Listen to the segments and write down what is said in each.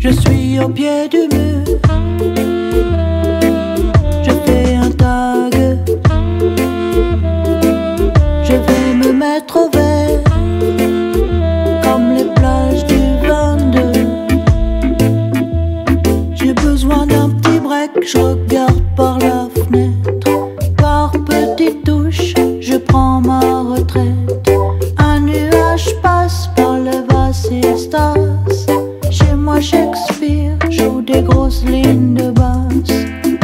Je suis au pied du mur, je fais un tag, je vais me mettre au vert, comme les plages du 22. J'ai besoin d'un petit break, je regarde par la fenêtre. Par petites touches, je prends ma retraite. Un nuage passe par le vasistas. Chez moi Shakespeare joue des grosses lignes de basse.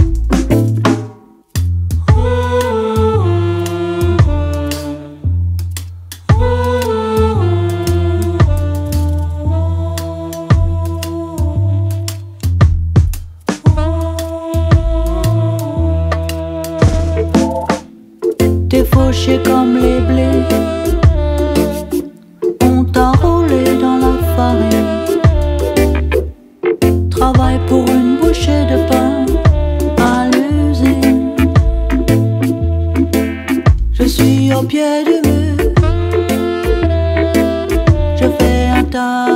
T'es fauché comme les blés, on t'a roulé dans la farine. Travaille pour une bouchée de pain à l'usine. Je suis au pied du mur, je fais un tas.